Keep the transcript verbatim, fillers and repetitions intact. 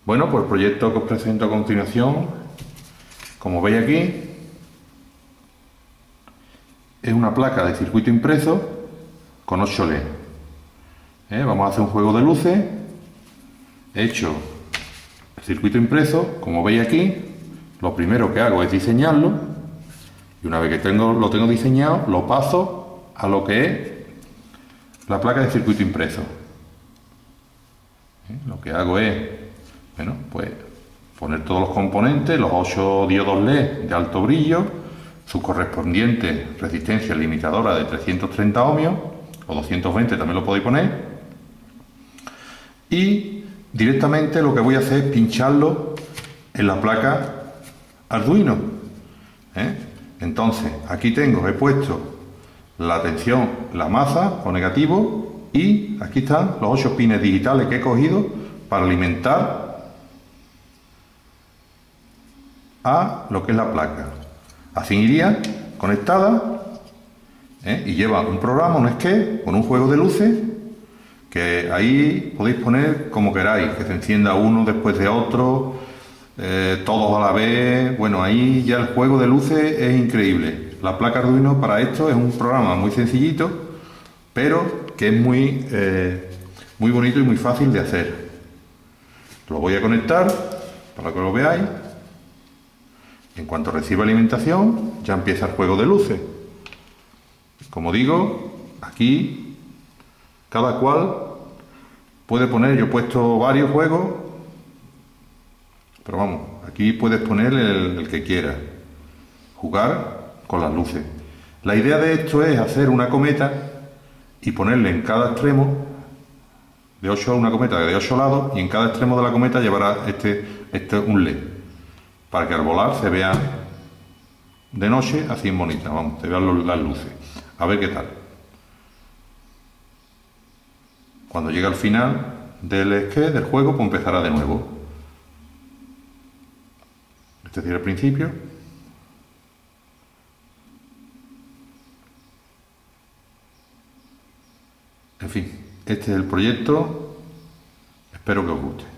Bueno, pues el proyecto que os presento a continuación, como veis aquí, es una placa de circuito impreso con ocho L E D. ¿Eh? Vamos a hacer un juego de luces. He hecho el circuito impreso, como veis aquí. Lo primero que hago es diseñarlo, y una vez que tengo, lo tengo diseñado, lo paso a lo que es la placa de circuito impreso. ¿Eh? Lo que hago es, bueno, pues poner todos los componentes, los ocho diodos L E D de alto brillo, su correspondiente resistencia limitadora de trescientos treinta ohmios, o doscientos veinte también lo podéis poner, y directamente lo que voy a hacer es pincharlo en la placa Arduino. ¿Eh? Entonces, aquí tengo, he puesto la tensión, la masa o negativo, y aquí están los ocho pines digitales que he cogido para alimentar a lo que es la placa. Así iría conectada, ¿eh? Y lleva un programa, un sketch, con un juego de luces, que ahí podéis poner como queráis, que se encienda uno después de otro, eh, todos a la vez. Bueno, ahí ya el juego de luces es increíble. La placa Arduino para esto es un programa muy sencillito, pero que es muy, eh, muy bonito y muy fácil de hacer. Lo voy a conectar para que lo veáis. En cuanto reciba alimentación, ya empieza el juego de luces. Como digo, aquí cada cual puede poner, yo he puesto varios juegos, pero vamos, aquí puedes poner el, el que quieras, jugar con las luces. La idea de esto es hacer una cometa y ponerle en cada extremo de ocho, una cometa de ocho lados, y en cada extremo de la cometa llevará este, este un L E D, para que al volar se vea de noche así en bonita, vamos, se vean las luces. A ver qué tal. Cuando llegue al final del sketch, del juego, pues empezará de nuevo. Este es decir, el principio. En fin, este es el proyecto. Espero que os guste.